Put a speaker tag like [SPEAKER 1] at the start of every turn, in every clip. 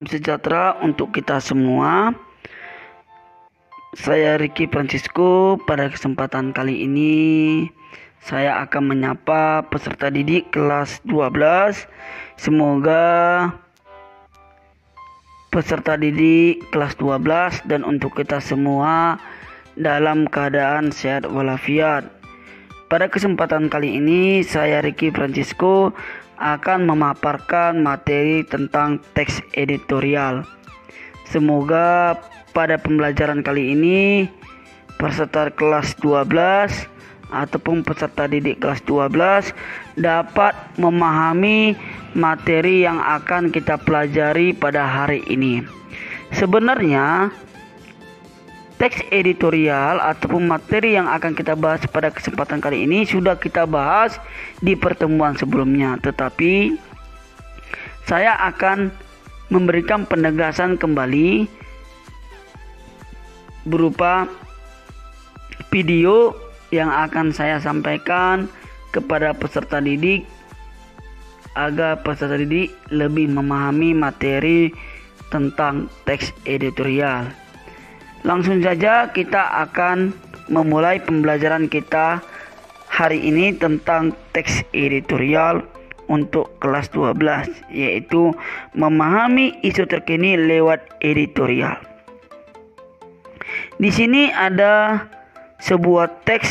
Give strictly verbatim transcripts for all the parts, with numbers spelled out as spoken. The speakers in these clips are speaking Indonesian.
[SPEAKER 1] sejahtera untuk kita semua. Saya Ricky Francisco. Pada kesempatan kali ini saya akan menyapa peserta didik kelas dua belas. Semoga peserta didik kelas dua belas dan untuk kita semua dalam keadaan sehat walafiat. Pada kesempatan kali ini saya Ricky Francisco akan memaparkan materi tentang teks editorial. Semoga pada pembelajaran kali ini peserta kelas dua belas ataupun peserta didik kelas dua belas dapat memahami materi yang akan kita pelajari pada hari ini. Sebenarnya teks editorial ataupun materi yang akan kita bahas pada kesempatan kali ini sudah kita bahas di pertemuan sebelumnya, tetapi saya akan memberikan penegasan kembali berupa video yang akan saya sampaikan kepada peserta didik agar peserta didik lebih memahami materi tentang teks editorial. Langsung saja kita akan memulai pembelajaran kita hari ini tentang teks editorial untuk kelas dua belas, yaitu memahami isu terkini lewat editorial. Di sini ada sebuah teks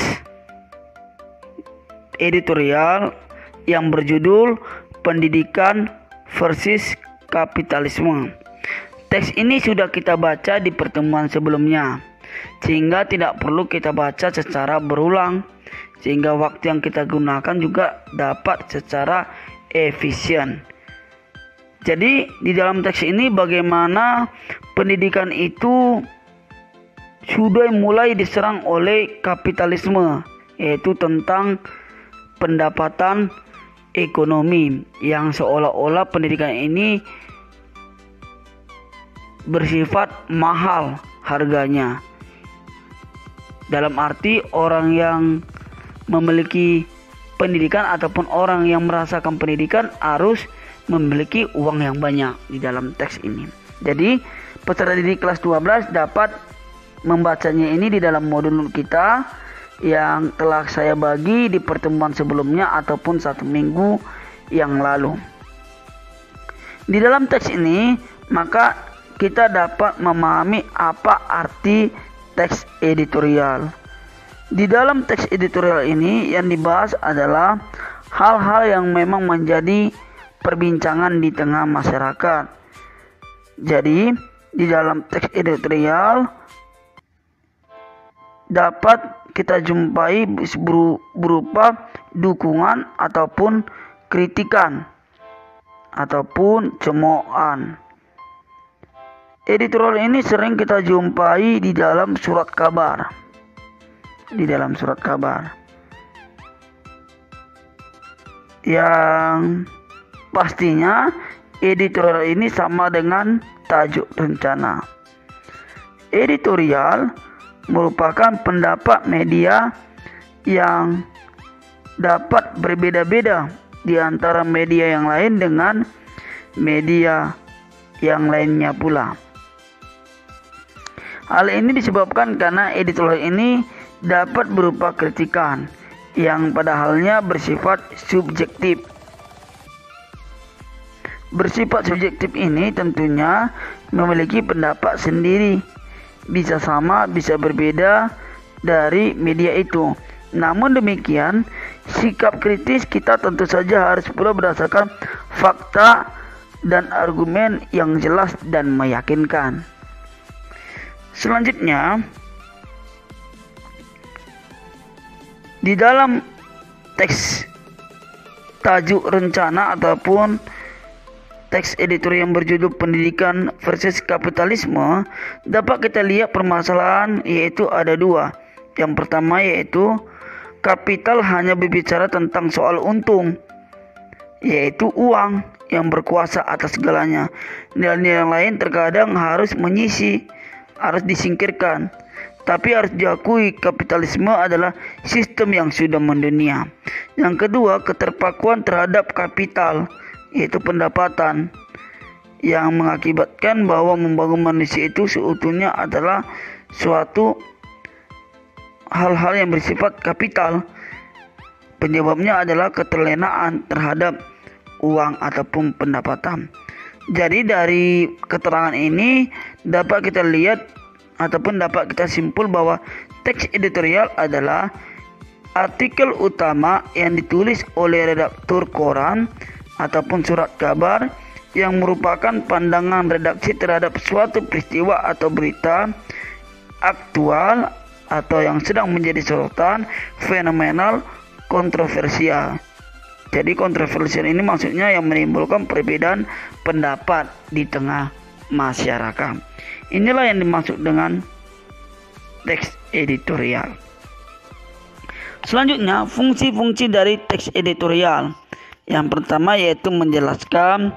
[SPEAKER 1] editorial yang berjudul Pendidikan versus Kapitalisme. Teks ini sudah kita baca di pertemuan sebelumnya, sehingga tidak perlu kita baca secara berulang, sehingga waktu yang kita gunakan juga dapat secara efisien. Jadi di dalam teks ini bagaimana pendidikan itu sudah mulai diserang oleh kapitalisme, yaitu tentang pendapatan ekonomi yang seolah-olah pendidikan ini bersifat mahal harganya. Dalam arti orang yang memiliki pendidikan ataupun orang yang merasakan pendidikan harus memiliki uang yang banyak di dalam teks ini. Jadi peserta didik kelas dua belas dapat membacanya ini di dalam modul kita yang telah saya bagi di pertemuan sebelumnya ataupun satu minggu yang lalu. Di dalam teks ini maka kita dapat memahami apa arti teks editorial. Di dalam teks editorial ini yang dibahas adalah hal-hal yang memang menjadi perbincangan di tengah masyarakat. Jadi di dalam teks editorial dapat kita jumpai berupa dukungan ataupun kritikan ataupun cemoohan. Editorial ini sering kita jumpai di dalam surat kabar. Di dalam surat kabar. Yang pastinya editorial ini sama dengan tajuk rencana. Editorial merupakan pendapat media yang dapat berbeda-beda di antara media yang lain dengan media yang lainnya pula. Hal ini disebabkan karena editorial ini dapat berupa kritikan yang pada halnya bersifat subjektif. Bersifat subjektif ini tentunya memiliki pendapat sendiri. Bisa sama, bisa berbeda dari media itu. Namun demikian, sikap kritis kita tentu saja harus pula berdasarkan fakta dan argumen yang jelas dan meyakinkan. Selanjutnya, di dalam teks tajuk rencana ataupun teks editorial yang berjudul Pendidikan versus Kapitalisme, dapat kita lihat permasalahan yaitu ada dua. Yang pertama yaitu kapital hanya berbicara tentang soal untung, yaitu uang yang berkuasa atas segalanya. Nilai-nilai yang lain terkadang harus menyisi, harus disingkirkan. Tapi harus diakui kapitalisme adalah sistem yang sudah mendunia. Yang kedua, keterpakuan terhadap kapital, yaitu pendapatan, yang mengakibatkan bahwa membangun manusia itu seutuhnya adalah suatu hal-hal yang bersifat kapital. Penyebabnya adalah keterlenaan terhadap uang ataupun pendapatan. Jadi dari keterangan ini dapat kita lihat ataupun dapat kita simpul bahwa teks editorial adalah artikel utama yang ditulis oleh redaktur koran ataupun surat kabar yang merupakan pandangan redaksi terhadap suatu peristiwa atau berita aktual atau yang sedang menjadi sorotan, fenomenal, kontroversial. Jadi kontroversial ini maksudnya yang menimbulkan perbedaan pendapat di tengah masyarakat. Inilah yang dimaksud dengan teks editorial. Selanjutnya, fungsi-fungsi dari teks editorial. Yang pertama yaitu menjelaskan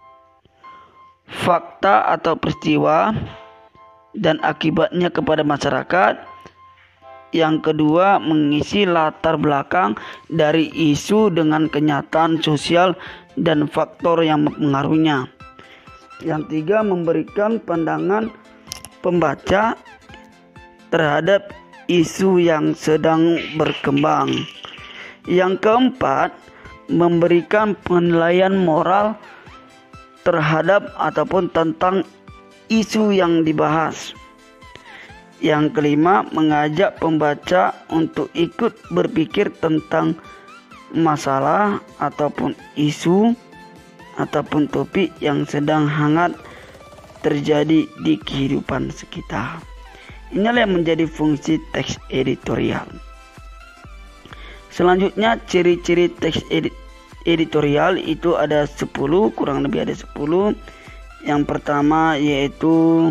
[SPEAKER 1] fakta atau peristiwa dan akibatnya kepada masyarakat. Yang kedua, mengisi latar belakang dari isu dengan kenyataan sosial dan faktor yang mempengaruhinya. Yang tiga, memberikan pandangan pembaca terhadap isu yang sedang berkembang. Yang keempat, memberikan penilaian moral terhadap ataupun tentang isu yang dibahas. Yang kelima, mengajak pembaca untuk ikut berpikir tentang masalah ataupun isu ataupun topik yang sedang hangat terjadi di kehidupan sekitar. Inilah yang menjadi fungsi teks editorial. Selanjutnya, ciri-ciri teks edit editorial itu ada sepuluh, kurang lebih ada sepuluh. Yang pertama yaitu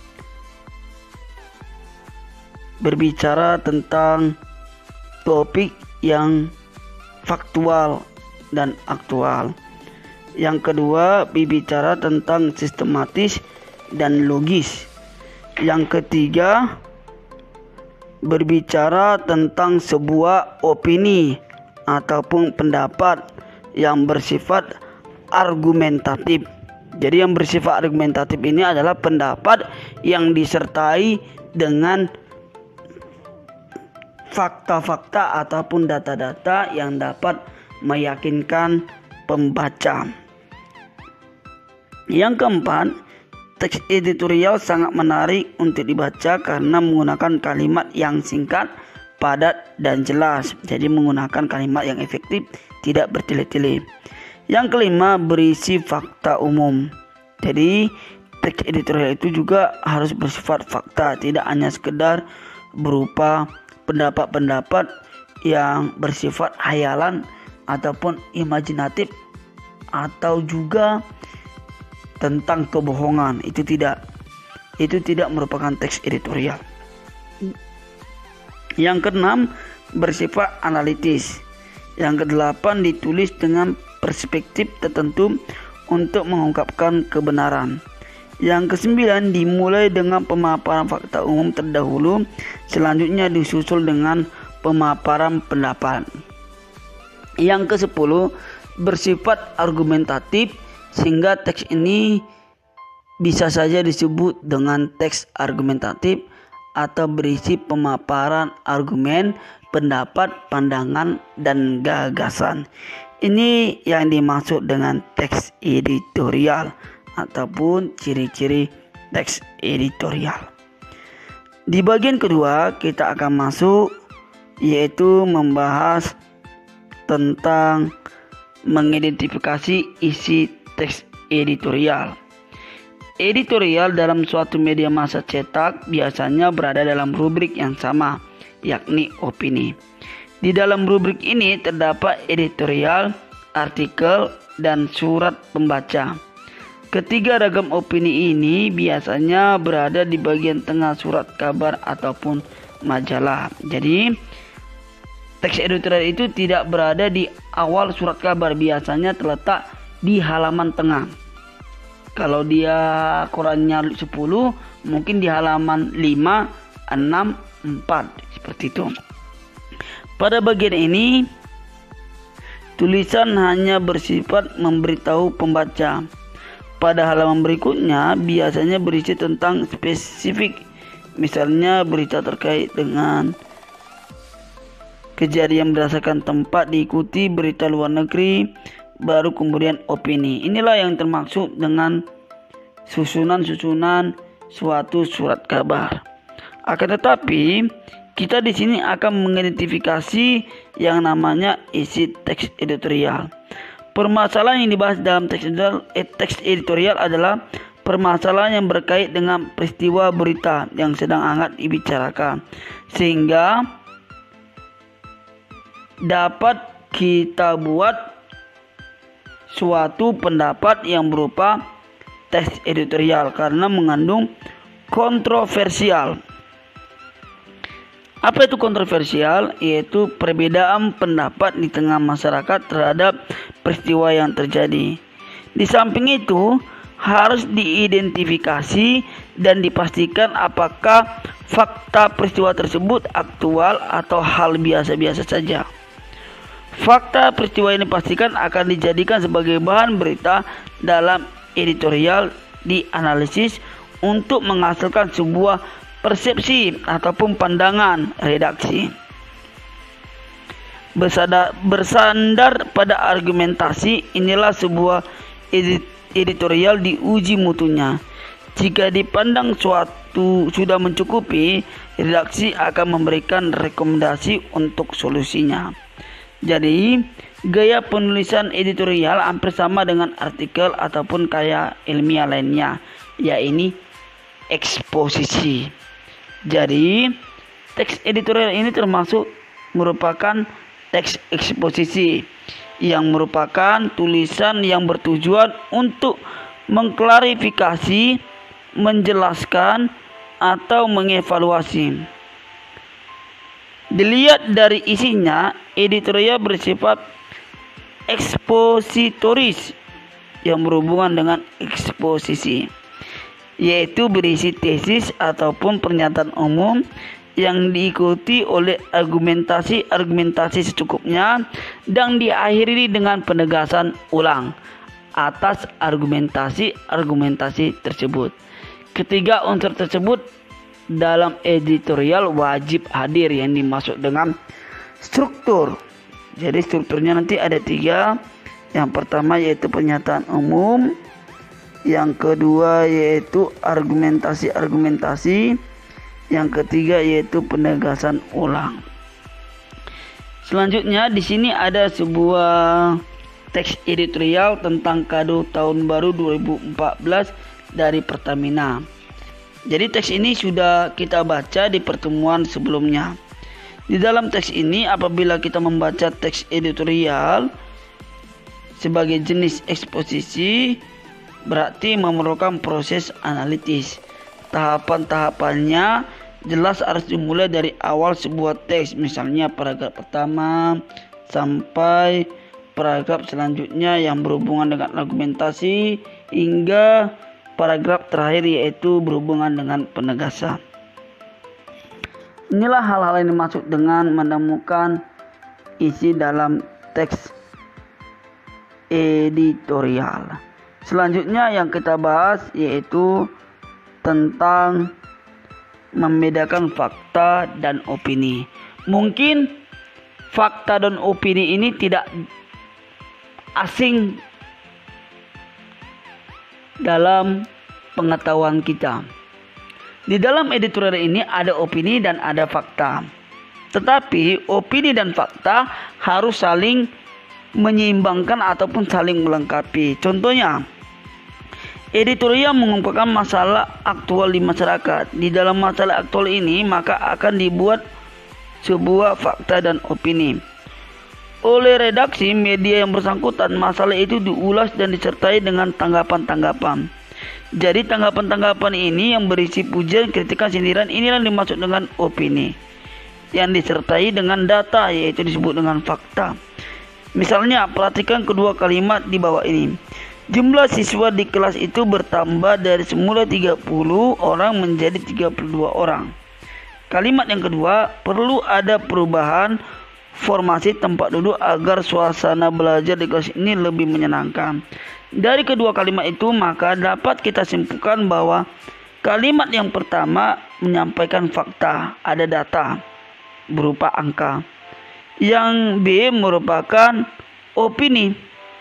[SPEAKER 1] berbicara tentang topik yang faktual dan aktual. Yang kedua, berbicara tentang sistematis dan logis. Yang ketiga, berbicara tentang sebuah opini ataupun pendapat yang bersifat argumentatif. Jadi yang bersifat argumentatif ini adalah pendapat yang disertai dengan fakta-fakta ataupun data-data yang dapat meyakinkan pembaca. Yang keempat, teks editorial sangat menarik untuk dibaca karena menggunakan kalimat yang singkat, padat, dan jelas. Jadi menggunakan kalimat yang efektif, tidak bertele-tele. Yang kelima, berisi fakta umum. Jadi teks editorial itu juga harus bersifat fakta, tidak hanya sekedar berupa pendapat-pendapat yang bersifat hayalan ataupun imajinatif atau juga tentang kebohongan. Itu tidak itu tidak merupakan teks editorial. Yang keenam, bersifat analitis. Yang kedelapan, ditulis dengan perspektif tertentu untuk mengungkapkan kebenaran. Yang kesembilan, dimulai dengan pemaparan fakta umum terdahulu, selanjutnya disusul dengan pemaparan pendapat. Yang kesepuluh, bersifat argumentatif, sehingga teks ini bisa saja disebut dengan teks argumentatif atau berisi pemaparan argumen, pendapat, pandangan, dan gagasan. Ini yang dimaksud dengan teks editorial ataupun ciri-ciri teks editorial. Di bagian kedua kita akan masuk yaitu membahas tentang mengidentifikasi isi teks editorial. Editorial dalam suatu media massa cetak biasanya berada dalam rubrik yang sama, yakni opini. Di dalam rubrik ini terdapat editorial, artikel, dan surat pembaca. Ketiga ragam opini ini biasanya berada di bagian tengah surat kabar ataupun majalah. Jadi teks editorial itu tidak berada di awal surat kabar, biasanya terletak di halaman tengah. Kalau dia korannya sepuluh, mungkin di halaman lima, enam, empat, seperti itu. Pada bagian ini, tulisan hanya bersifat memberitahu pembaca pada halaman berikutnya biasanya berisi tentang spesifik, misalnya berita terkait dengan kejadian berdasarkan tempat diikuti, berita luar negeri, baru kemudian opini. Inilah yang termaksud dengan susunan-susunan suatu surat kabar. Akan tetapi kita di sini akan mengidentifikasi yang namanya isi teks editorial. Permasalahan yang dibahas dalam teks editorial, eh, teks editorial adalah permasalahan yang berkait dengan peristiwa berita yang sedang hangat dibicarakan, sehingga dapat kita buat suatu pendapat yang berupa teks editorial karena mengandung kontroversial. Apa itu kontroversial? Yaitu perbedaan pendapat di tengah masyarakat terhadap peristiwa yang terjadi. Di samping itu, harus diidentifikasi dan dipastikan apakah fakta peristiwa tersebut aktual atau hal biasa-biasa saja. Fakta peristiwa ini pastikan akan dijadikan sebagai bahan berita dalam editorial, dianalisis untuk menghasilkan sebuah persepsi ataupun pandangan redaksi. Bersandar, bersandar pada argumentasi, inilah sebuah edit, editorial diuji mutunya. Jika dipandang suatu sudah mencukupi, redaksi akan memberikan rekomendasi untuk solusinya. Jadi, gaya penulisan editorial hampir sama dengan artikel ataupun karya ilmiah lainnya, yaitu eksposisi. Jadi, teks editorial ini termasuk merupakan teks eksposisi yang merupakan tulisan yang bertujuan untuk mengklarifikasi, menjelaskan, atau mengevaluasi. Dilihat dari isinya, editorial bersifat ekspositoris yang berhubungan dengan eksposisi, yaitu berisi tesis ataupun pernyataan umum yang diikuti oleh argumentasi-argumentasi secukupnya dan diakhiri dengan penegasan ulang atas argumentasi-argumentasi tersebut. Ketiga unsur tersebut dalam editorial wajib hadir, yang dimaksud dengan struktur. Jadi strukturnya nanti ada tiga. Yang pertama yaitu pernyataan umum, yang kedua yaitu argumentasi-argumentasi, yang ketiga yaitu penegasan ulang. Selanjutnya di sini ada sebuah teks editorial tentang kado tahun baru dua ribu empat belas dari Pertamina. Jadi teks ini sudah kita baca di pertemuan sebelumnya. Di dalam teks ini, apabila kita membaca teks editorial sebagai jenis eksposisi, berarti memerlukan proses analitis. Tahapan-tahapannya jelas harus dimulai dari awal sebuah teks, misalnya paragraf pertama sampai paragraf selanjutnya yang berhubungan dengan argumentasi hingga paragraf terakhir yaitu berhubungan dengan penegasan. Inilah hal-hal yang dimaksud dengan menemukan isi dalam teks editorial. Selanjutnya yang kita bahas yaitu tentang membedakan fakta dan opini. Mungkin fakta dan opini ini tidak asing dalam pengetahuan kita. Di dalam editorial ini ada opini dan ada fakta. Tetapi opini dan fakta harus saling menyeimbangkan ataupun saling melengkapi. Contohnya, editorial mengumpulkan masalah aktual di masyarakat. Di dalam masalah aktual ini maka akan dibuat sebuah fakta dan opini. Oleh redaksi media yang bersangkutan, masalah itu diulas dan disertai dengan tanggapan-tanggapan. Jadi tanggapan-tanggapan ini yang berisi pujian, kritikan, sindiran, inilah yang dimaksud dengan opini, yang disertai dengan data, yaitu disebut dengan fakta. Misalnya, perhatikan kedua kalimat di bawah ini. Jumlah siswa di kelas itu bertambah dari semula tiga puluh orang menjadi tiga puluh dua orang. Kalimat yang kedua, perlu ada perubahan formasi tempat duduk agar suasana belajar di kelas ini lebih menyenangkan. Dari kedua kalimat itu, maka dapat kita simpulkan bahwa kalimat yang pertama menyampaikan fakta, ada data berupa angka. Yang B merupakan opini.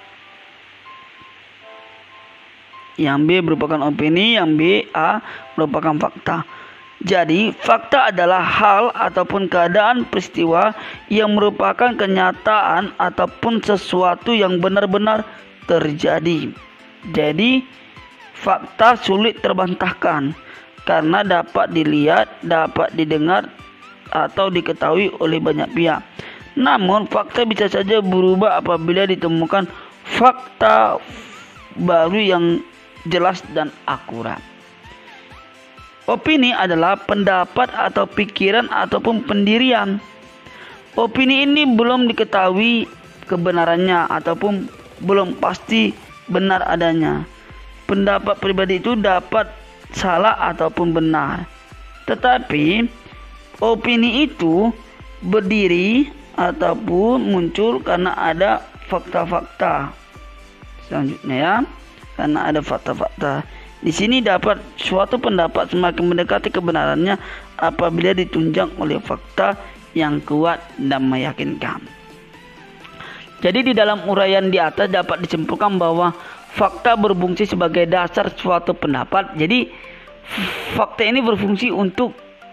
[SPEAKER 1] Yang B merupakan opini, yang B A merupakan fakta. Jadi, fakta adalah hal ataupun keadaan peristiwa yang merupakan kenyataan ataupun sesuatu yang benar-benar terjadi. Jadi, fakta sulit terbantahkan karena dapat dilihat, dapat didengar, atau diketahui oleh banyak pihak. Namun, fakta bisa saja berubah apabila ditemukan fakta baru yang jelas dan akurat. Opini adalah pendapat atau pikiran ataupun pendirian. Opini ini belum diketahui kebenarannya ataupun belum pasti benar adanya. Pendapat pribadi itu dapat salah ataupun benar. Tetapi opini itu berdiri ataupun muncul karena ada fakta-fakta. Selanjutnya ya, karena ada fakta-fakta. Di sini dapat suatu pendapat semakin mendekati kebenarannya apabila ditunjang oleh fakta yang kuat dan meyakinkan. Jadi di dalam uraian di atas dapat disimpulkan bahwa fakta berfungsi sebagai dasar suatu pendapat. Jadi fakta ini berfungsi untuk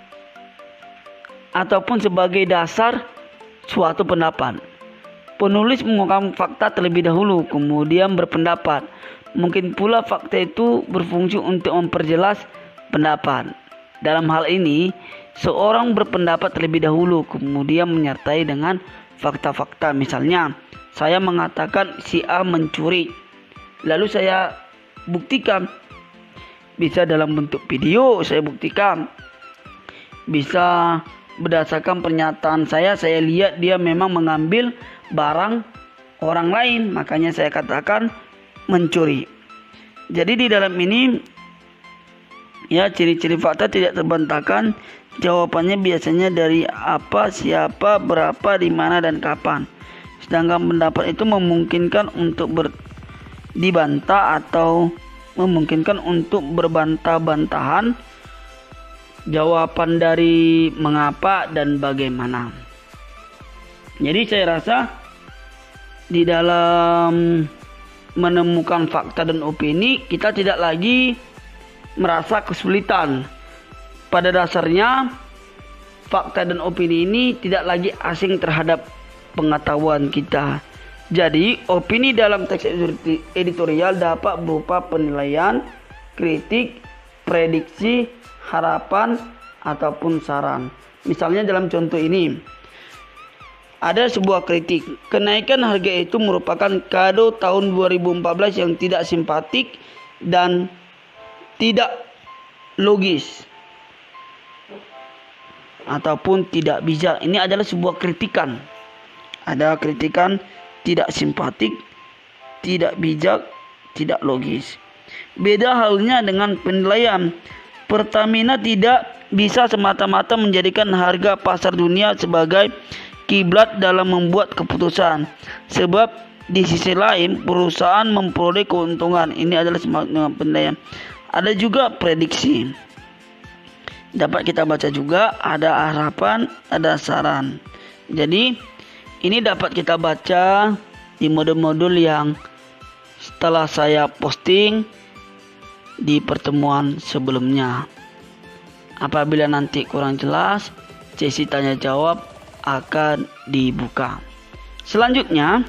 [SPEAKER 1] ataupun sebagai dasar suatu pendapat. Penulis mengungkapkan fakta terlebih dahulu, kemudian berpendapat. Mungkin pula fakta itu berfungsi untuk memperjelas pendapat. Dalam hal ini, seorang berpendapat terlebih dahulu, kemudian menyertai dengan fakta-fakta. Misalnya, saya mengatakan si A mencuri, lalu saya buktikan. Bisa dalam bentuk video, saya buktikan. Bisa berdasarkan pernyataan saya, saya lihat dia memang mengambil barang orang lain, makanya saya katakan mencuri. Jadi di dalam ini ya, ciri-ciri fakta tidak terbantahkan. Jawabannya biasanya dari apa, siapa, berapa, di mana, dan kapan. Sedangkan pendapat itu memungkinkan untuk ber, dibantah atau memungkinkan untuk berbantah-bantahan. Jawaban dari mengapa dan bagaimana. Jadi saya rasa di dalam menemukan fakta dan opini, kita tidak lagi merasa kesulitan. Pada dasarnya, fakta dan opini ini tidak lagi asing terhadap pengetahuan kita. Jadi, opini dalam teks editorial dapat berupa penilaian, kritik, prediksi, harapan, ataupun saran. Misalnya dalam contoh ini, ada sebuah kritik, kenaikan harga itu merupakan kado tahun dua ribu empat belas yang tidak simpatik dan tidak logis ataupun tidak bijak. Ini adalah sebuah kritikan. Ada kritikan tidak simpatik, tidak bijak, tidak logis. Beda halnya dengan penilaian. Pertamina tidak bisa semata-mata menjadikan harga pasar dunia sebagai kiblat dalam membuat keputusan, sebab di sisi lain perusahaan memperoleh keuntungan. Ini adalah semangat penilaian. Ada juga prediksi. Dapat kita baca juga ada harapan, ada saran. Jadi ini dapat kita baca di modul-modul yang setelah saya posting di pertemuan sebelumnya. Apabila nanti kurang jelas, sesi tanya jawab akan dibuka. Selanjutnya,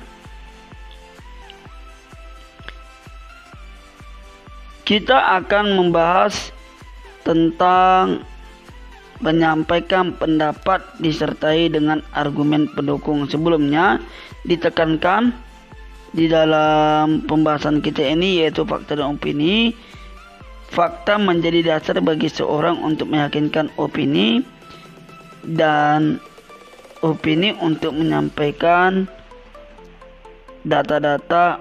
[SPEAKER 1] kita akan membahas tentang menyampaikan pendapat disertai dengan argumen pendukung. Sebelumnya ditekankan di dalam pembahasan kita ini, yaitu fakta dan opini. Fakta menjadi dasar bagi seorang untuk meyakinkan opini, dan opini untuk menyampaikan data-data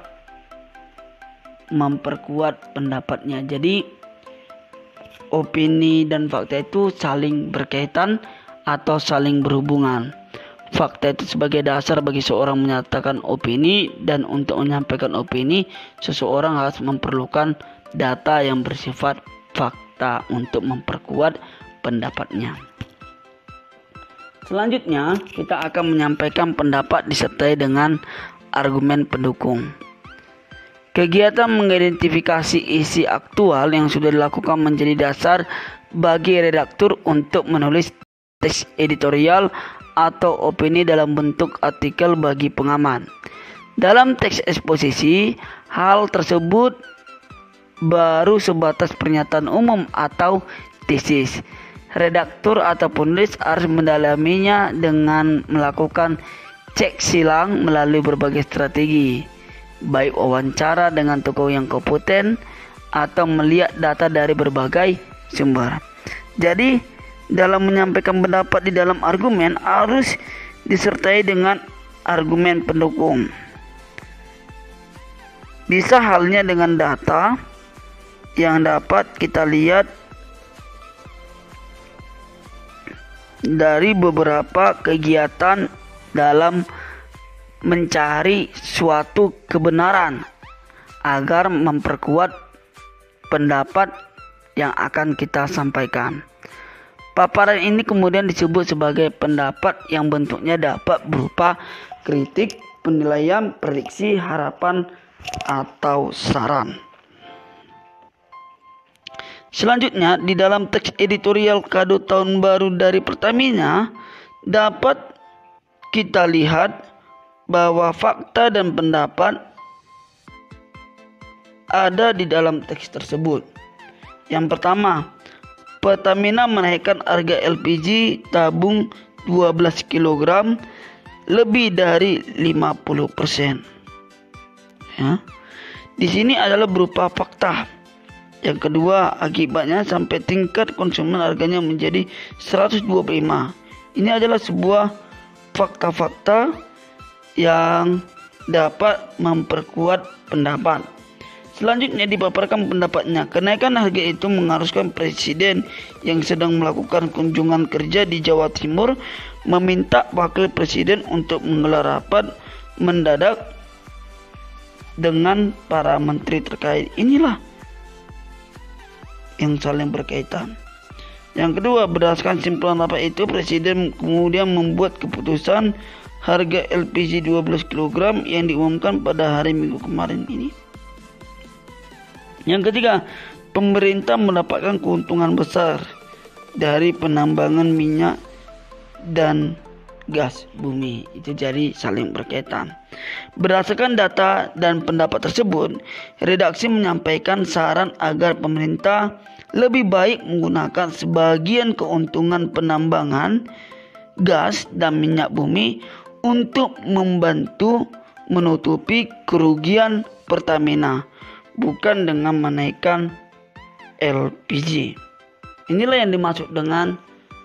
[SPEAKER 1] memperkuat pendapatnya. Jadi opini dan fakta itu saling berkaitan atau saling berhubungan. fakta itu sebagai dasar bagi seorang menyatakan opini, dan untuk menyampaikan opini, seseorang harus memerlukan data yang bersifat fakta untuk memperkuat pendapatnya. Selanjutnya, kita akan menyampaikan pendapat disertai dengan argumen pendukung. Kegiatan mengidentifikasi isi aktual yang sudah dilakukan menjadi dasar bagi redaktur untuk menulis teks editorial atau opini dalam bentuk artikel bagi pengamat. Dalam teks eksposisi, hal tersebut baru sebatas pernyataan umum atau tesis. Redaktur atau penulis harus mendalaminya dengan melakukan cek silang melalui berbagai strategi, baik wawancara dengan tokoh yang kompeten atau melihat data dari berbagai sumber. Jadi, dalam menyampaikan pendapat di dalam argumen harus disertai dengan argumen pendukung. Bisa halnya dengan data yang dapat kita lihat dari beberapa kegiatan dalam mencari suatu kebenaran agar memperkuat pendapat yang akan kita sampaikan. Paparan ini kemudian disebut sebagai pendapat yang bentuknya dapat berupa kritik, penilaian, prediksi, harapan, atau saran. Selanjutnya, di dalam teks editorial kado tahun baru dari Pertamina dapat kita lihat bahwa fakta dan pendapat ada di dalam teks tersebut. Yang pertama, Pertamina menaikkan harga L P G tabung dua belas kilogram lebih dari lima puluh persen. Ya. Di sini adalah berupa fakta. Yang kedua, akibatnya sampai tingkat konsumen harganya menjadi seratus dua puluh lima. Ini adalah sebuah fakta-fakta yang dapat memperkuat pendapat. Selanjutnya dipaparkan pendapatnya. Kenaikan harga itu mengharuskan presiden yang sedang melakukan kunjungan kerja di Jawa Timur meminta wakil presiden untuk menggelar rapat mendadak dengan para menteri terkait. Inilah yang saling berkaitan. Yang kedua, berdasarkan simpulan rapat itu, presiden kemudian membuat keputusan harga L P G dua belas kilogram yang diumumkan pada hari Minggu kemarin ini. Yang ketiga, pemerintah mendapatkan keuntungan besar dari penambangan minyak dan gas bumi. Itu jadi saling berkaitan. Berdasarkan data dan pendapat tersebut, redaksi menyampaikan saran agar pemerintah lebih baik menggunakan sebagian keuntungan penambangan gas dan minyak bumi untuk membantu menutupi kerugian Pertamina, bukan dengan menaikkan L P G. Inilah yang dimaksud dengan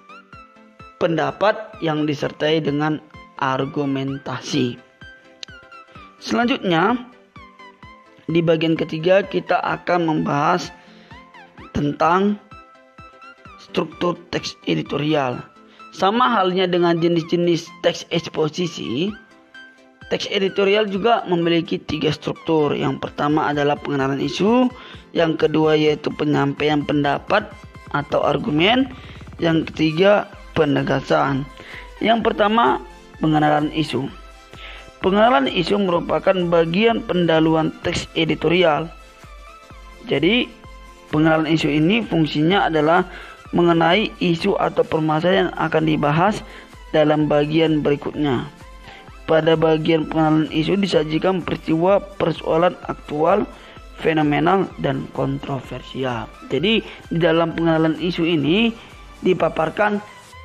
[SPEAKER 1] pendapat yang disertai dengan argumentasi. Selanjutnya, di bagian ketiga kita akan membahas tentang struktur teks editorial. Sama halnya dengan jenis-jenis teks eksposisi, teks editorial juga memiliki tiga struktur. Yang pertama adalah pengenalan isu, yang kedua yaitu penyampaian pendapat atau argumen, yang ketiga penegasan. Yang pertama, pengenalan isu. Pengenalan isu merupakan bagian pendahuluan teks editorial. Jadi, pengenalan isu ini fungsinya adalah mengenai isu atau permasalahan yang akan dibahas dalam bagian berikutnya. Pada bagian pengenalan isu disajikan peristiwa persoalan aktual, fenomenal, dan kontroversial. Jadi, di dalam pengenalan isu ini dipaparkan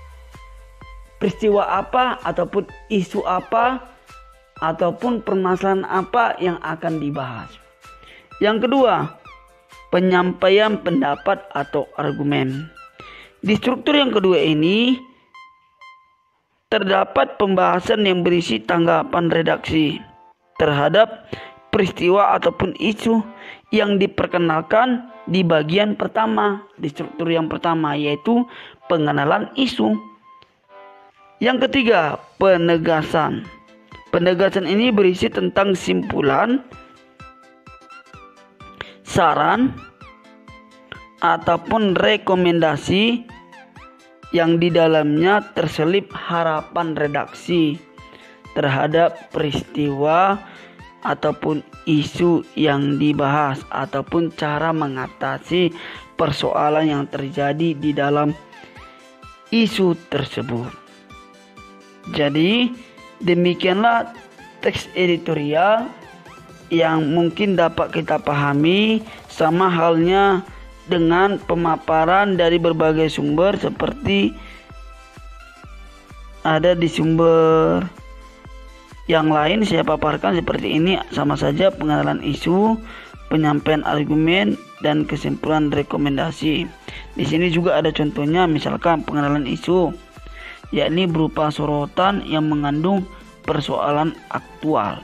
[SPEAKER 1] peristiwa apa ataupun isu apa ataupun permasalahan apa yang akan dibahas. Yang kedua, penyampaian pendapat atau argumen. Di struktur yang kedua ini terdapat pembahasan yang berisi tanggapan redaksi terhadap peristiwa ataupun isu yang diperkenalkan di bagian pertama, di struktur yang pertama, yaitu pengenalan isu. Yang ketiga, penegasan. Penegasan ini berisi tentang simpulan, saran, ataupun rekomendasi yang di dalamnya terselip harapan redaksi terhadap peristiwa ataupun isu yang dibahas ataupun cara mengatasi persoalan yang terjadi di dalam isu tersebut. Jadi demikianlah teks editorial yang mungkin dapat kita pahami, sama halnya dengan pemaparan dari berbagai sumber seperti ada di sumber yang lain saya paparkan seperti ini, sama saja pengenalan isu, penyampaian argumen, dan kesimpulan rekomendasi. Di sini juga ada contohnya, misalkan pengenalan isu, yakni berupa sorotan yang mengandung persoalan aktual.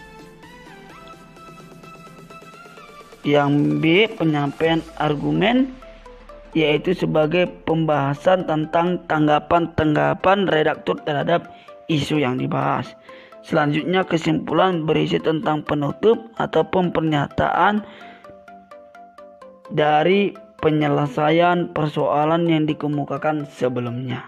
[SPEAKER 1] Yang B, penyampaian argumen, yaitu sebagai pembahasan tentang tanggapan-tanggapan redaktur terhadap isu yang dibahas. Selanjutnya, kesimpulan berisi tentang penutup ataupun pernyataan dari penyelesaian persoalan yang dikemukakan sebelumnya.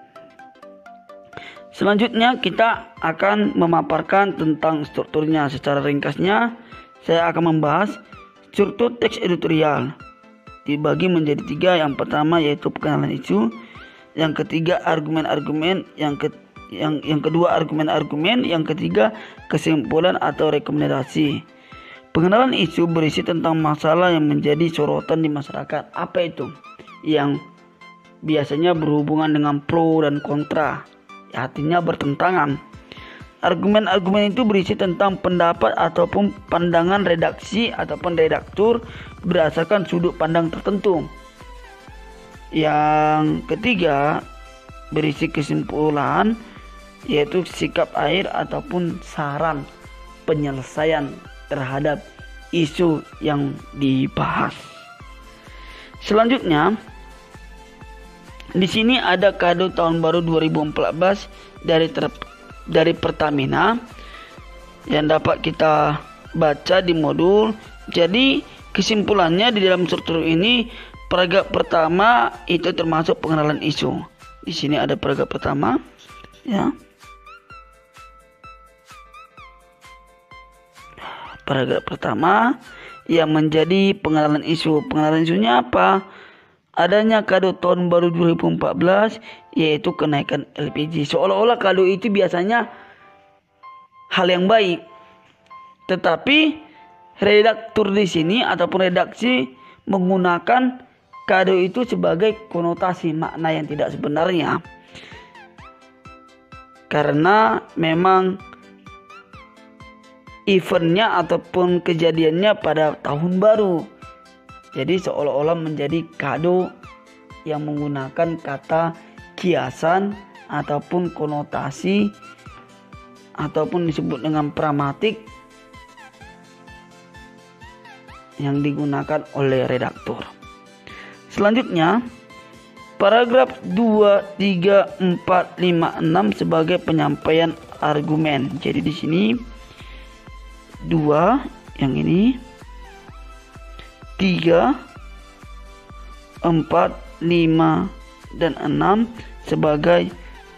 [SPEAKER 1] Selanjutnya kita akan memaparkan tentang strukturnya. Secara ringkasnya saya akan membahas struktur teks editorial dibagi menjadi tiga. Yang pertama yaitu pengenalan isu, yang ketiga argumen-argumen, yang ke, yang yang kedua argumen-argumen, yang ketiga kesimpulan atau rekomendasi. Pengenalan isu berisi tentang masalah yang menjadi sorotan di masyarakat. Apa itu? Yang biasanya berhubungan dengan pro dan kontra, artinya bertentangan. Argumen-argumen itu berisi tentang pendapat ataupun pandangan redaksi ataupun redaktur berdasarkan sudut pandang tertentu. Yang ketiga berisi kesimpulan, yaitu sikap akhir ataupun saran penyelesaian terhadap isu yang dibahas. Selanjutnya, di sini ada kado tahun baru dua ribu empat belas dari ter dari Pertamina yang dapat kita baca di modul. Jadi kesimpulannya di dalam struktur ini, paragraf pertama itu termasuk pengenalan isu. Di sini ada paragraf pertama, ya. Paragraf pertama yang menjadi pengenalan isu. Pengenalan isunya apa? Adanya kado tahun baru dua ribu empat belas, yaitu kenaikan L P G. Seolah-olah kado itu biasanya hal yang baik, tetapi redaktur di sini ataupun redaksi menggunakan kado itu sebagai konotasi makna yang tidak sebenarnya, karena memang eventnya ataupun kejadiannya pada tahun baru. Jadi seolah-olah menjadi kado yang menggunakan kata kiasan ataupun konotasi ataupun disebut dengan pragmatik yang digunakan oleh redaktur. Selanjutnya, paragraf dua, tiga, empat, lima, enam sebagai penyampaian argumen. Jadi di sini dua yang ini, tiga, empat, lima, dan enam sebagai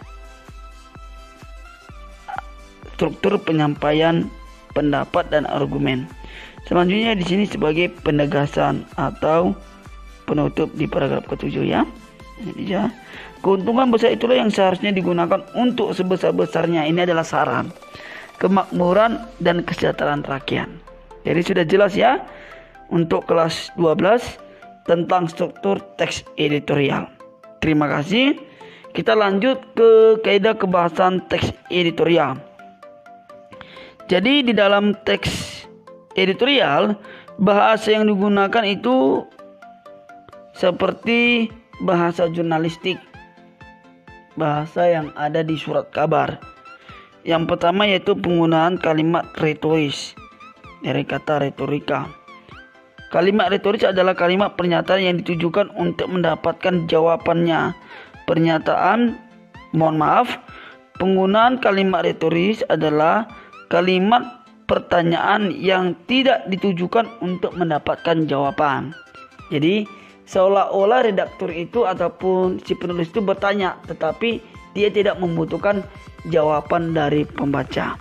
[SPEAKER 1] struktur penyampaian pendapat dan argumen. Selanjutnya di sini sebagai penegasan atau penutup di paragraf ketujuh, ya. Jadi ya, keuntungan besar itulah yang seharusnya digunakan untuk sebesar-besarnya. Ini adalah saran, kemakmuran dan kesejahteraan rakyat. Jadi sudah jelas ya untuk kelas dua belas tentang struktur teks editorial. Terima kasih. Kita lanjut ke kaidah kebahasan teks editorial. Jadi di dalam teks editorial, bahasa yang digunakan itu seperti bahasa jurnalistik, bahasa yang ada di surat kabar. Yang pertama yaitu penggunaan kalimat retoris, dari kata retorika. Kalimat retoris adalah kalimat pernyataan yang ditujukan untuk mendapatkan jawabannya. Pernyataan, mohon maaf, penggunaan kalimat retoris adalah kalimat pertanyaan yang tidak ditujukan untuk mendapatkan jawaban. Jadi seolah-olah redaktur itu ataupun si penulis itu bertanya, tetapi dia tidak membutuhkan jawaban dari pembaca.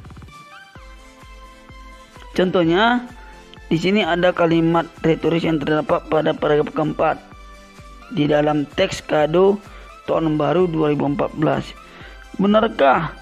[SPEAKER 1] Contohnya, di sini ada kalimat retoris yang terdapat pada paragraf keempat di dalam teks kado tahun baru dua ribu empat belas. Benarkah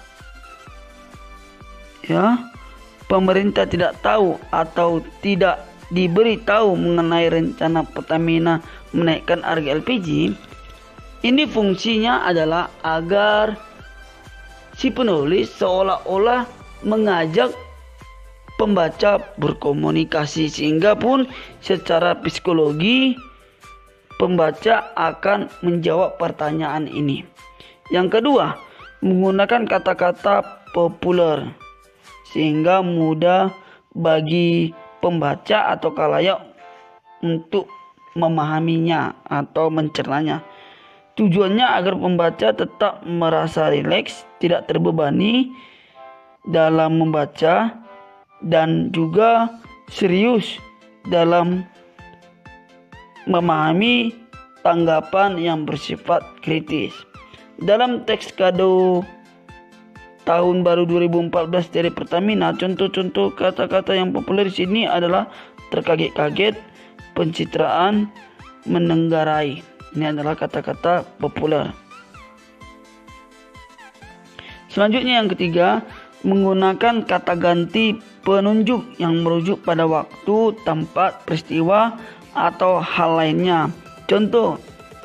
[SPEAKER 1] ya pemerintah tidak tahu atau tidak diberi tahu mengenai rencana Pertamina menaikkan harga L P G? Ini fungsinya adalah agar si penulis seolah-olah mengajak pembaca berkomunikasi, sehingga pun secara psikologi pembaca akan menjawab pertanyaan ini. Yang kedua, menggunakan kata-kata populer sehingga mudah bagi pembaca atau khalayak untuk memahaminya atau mencernanya. Tujuannya agar pembaca tetap merasa rileks, tidak terbebani dalam membaca, dan juga serius dalam memahami tanggapan yang bersifat kritis. Dalam teks kado tahun baru dua ribu empat belas dari Pertamina, contoh-contoh kata-kata yang populer di sini adalah terkaget-kaget, pencitraan, menenggarai. Ini adalah kata-kata populer. Selanjutnya yang ketiga, menggunakan kata ganti penunjuk yang merujuk pada waktu, tempat, peristiwa, atau hal lainnya. Contoh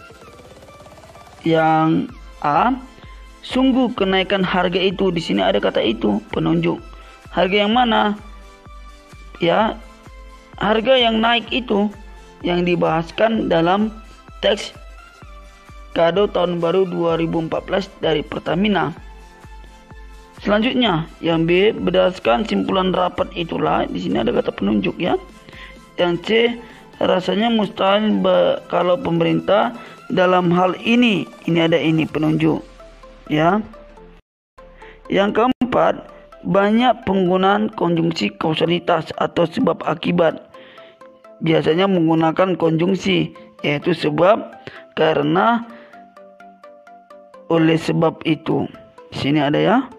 [SPEAKER 1] yang A, sungguh kenaikan harga itu. Di sini ada kata itu, penunjuk. Harga yang mana? Ya, harga yang naik itu yang dibahaskan dalam teks kado tahun baru dua ribu empat belas dari Pertamina. Selanjutnya, yang B, berdasarkan simpulan rapat itulah. Di sini ada kata penunjuk ya. Yang C, rasanya mustahil kalau pemerintah dalam hal ini, ini ada ini penunjuk ya. Yang keempat, banyak penggunaan konjungsi kausalitas atau sebab akibat. Biasanya menggunakan konjungsi, yaitu sebab, karena, oleh sebab itu. Di sini ada ya.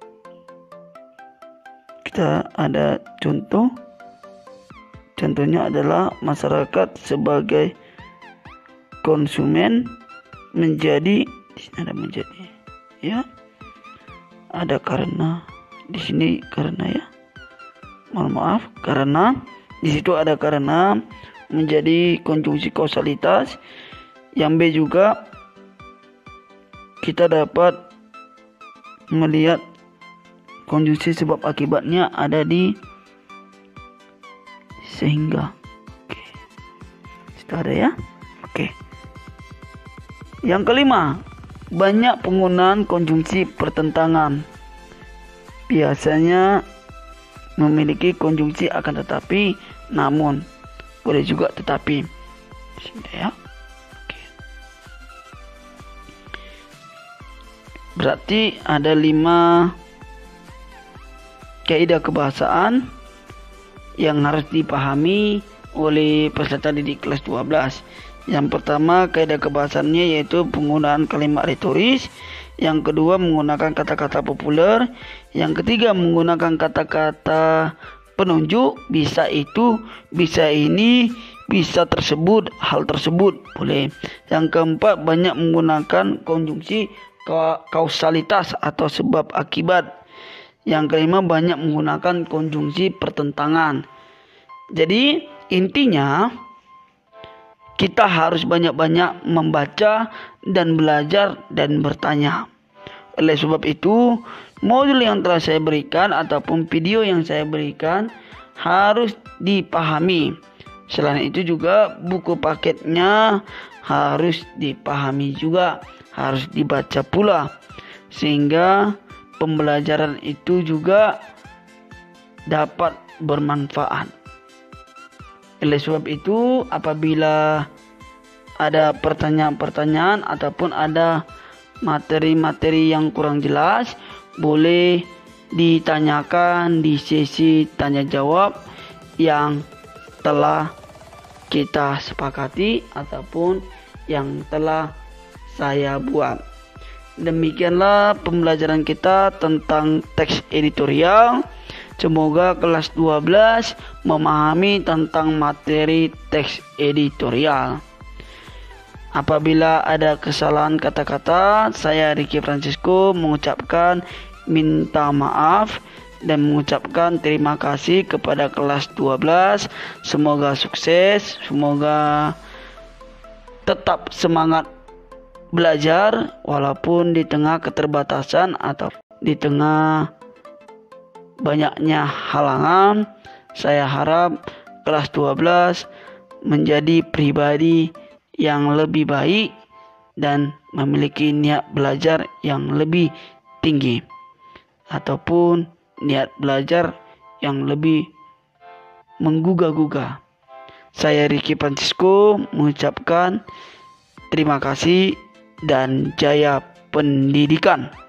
[SPEAKER 1] Kita ada contoh. Contohnya adalah masyarakat sebagai konsumen menjadi, di sini ada menjadi ya, ada karena, di sini karena ya, mohon maaf, karena, di situ ada karena, menjadi konjungsi kausalitas. Yang B juga kita dapat melihat konjungsi sebab akibatnya ada di sehingga. Oke, itu ada ya. Oke. Yang kelima, banyak penggunaan konjungsi pertentangan. Biasanya memiliki konjungsi akan tetapi, namun, boleh juga tetapi. Sini ya. Oke. Berarti ada lima kaidah kebahasaan yang harus dipahami oleh peserta didik kelas dua belas. Yang pertama, kaidah kebahasaannya yaitu penggunaan kalimat retoris. Yang kedua, menggunakan kata-kata populer. Yang ketiga, menggunakan kata-kata penunjuk. Bisa itu, bisa ini, bisa tersebut, hal tersebut, boleh. Yang keempat, banyak menggunakan konjungsi kausalitas atau sebab akibat. Yang kelima, banyak menggunakan konjungsi pertentangan. Jadi intinya kita harus banyak-banyak membaca dan belajar dan bertanya. Oleh sebab itu, modul yang telah saya berikan ataupun video yang saya berikan harus dipahami. Selain itu juga buku paketnya harus dipahami juga, harus dibaca pula, sehingga pembelajaran itu juga dapat bermanfaat. Oleh sebab itu, apabila ada pertanyaan-pertanyaan ataupun ada materi-materi yang kurang jelas, boleh ditanyakan di sesi tanya jawab yang telah kita sepakati ataupun yang telah saya buat. Demikianlah pembelajaran kita tentang teks editorial. Semoga kelas dua belas memahami tentang materi teks editorial. Apabila ada kesalahan kata-kata, saya Ricky Francisco mengucapkan minta maaf dan mengucapkan terima kasih kepada kelas dua belas. Semoga sukses, semoga tetap semangat belajar walaupun di tengah keterbatasan atau di tengah banyaknya halangan. Saya harap kelas dua belas menjadi pribadi yang lebih baik dan memiliki niat belajar yang lebih tinggi ataupun niat belajar yang lebih menggugah-gugah. Saya Ricky Francisco mengucapkan terima kasih dan jaya pendidikan.